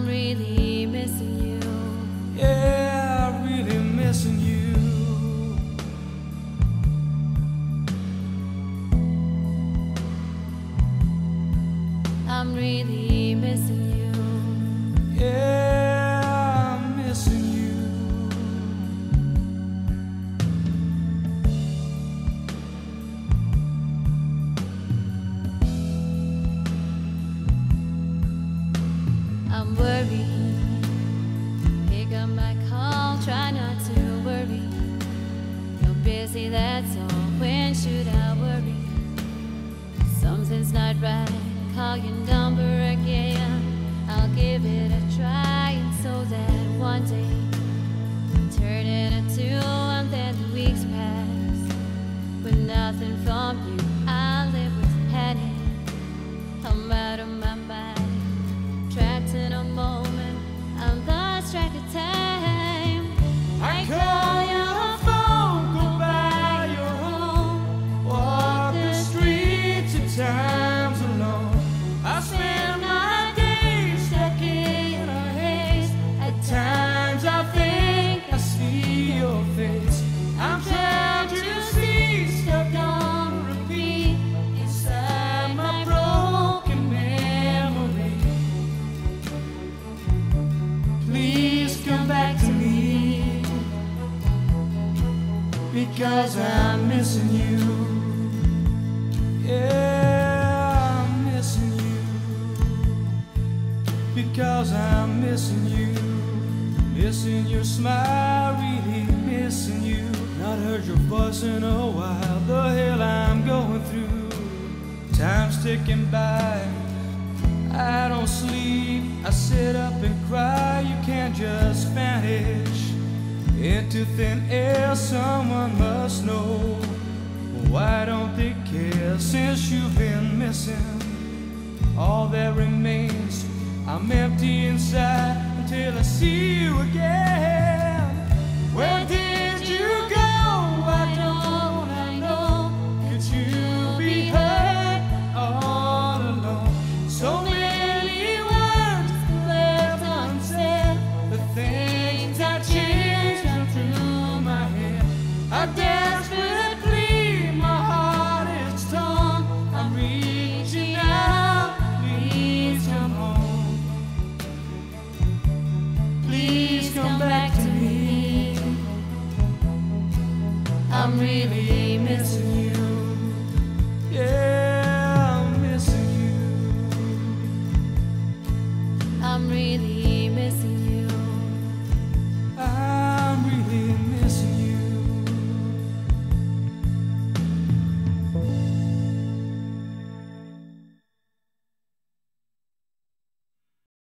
I'm really missing you. Yeah, I'm really missing you. I'm really missing you. Yeah, I'm missing you. I'm worried. Pick up my call, try not to worry. You're busy, that's all. When should I worry? Something's not right. Call your number again. I'll give it a try, and so that one day turn into two, and then the weeks pass with nothing from you. I live with panic. I'm out of my mind, trapped in a moment. I'm lost track of time. I call your phone, go by your home, walk the streets at times alone. I spend my days stuck in a haze. At times I think I see your face. I'm trying to see, stuck on repeat inside my broken memory. Please come back to me, because I'm missing you. Yeah, I'm missing you, because I'm missing you. Missing your smile, really missing you. Not heard your voice in a while. The hell I'm going through. Time's ticking by. I don't sleep. I sit up and cry. You can't just vanish into thin air. Someone must know. Why don't they care? Since you've been missing, all that remains, I'm empty inside until I see you again. Where did you go? Why don't I know? Could you be hurt all alone? So many words left unsaid. The things I changed down through my head. I desperately, my heart is torn. I'm reaching out, please come home. Please come back to me. I'm really missing you.